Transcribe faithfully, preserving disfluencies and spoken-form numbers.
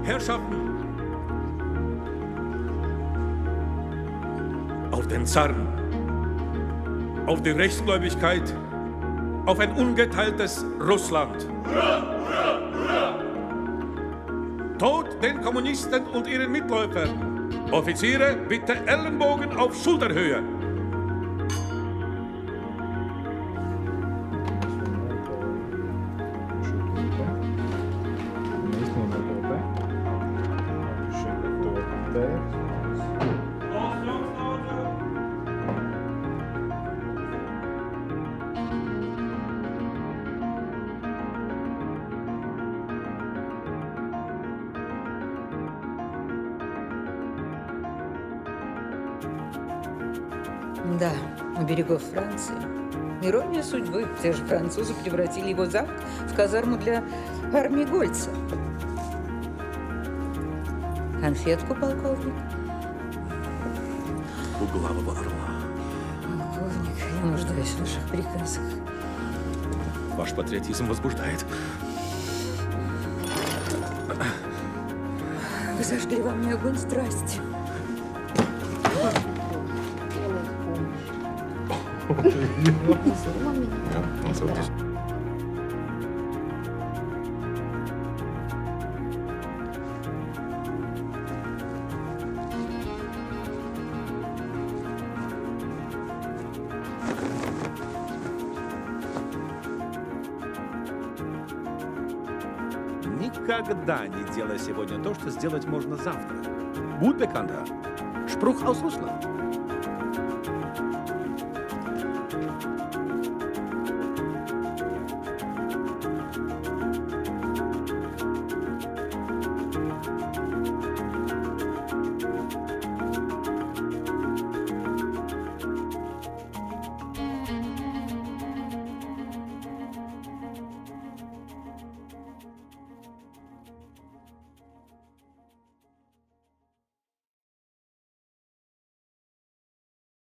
Herrschaften, auf den Zaren, auf die Rechtsgläubigkeit, auf ein ungeteiltes Russland. Hurra, hurra, hurra! Tod den Kommunisten und ihren Mitläufern. Offiziere, bitte Ellenbogen auf Schulterhöhe. Да, у берегов Франции. Ирония судьбы. Те же французы превратили его замок в казарму для армии Гольца. Конфетку, полковник. У главного орла. Полковник, я нуждаюсь в ваших приказах. Ваш патриотизм возбуждает. Вы зажгли во мне огонь страсти. Никогда не делай сегодня то, что сделать можно завтра. Gut bekannter Spruch aus Russland.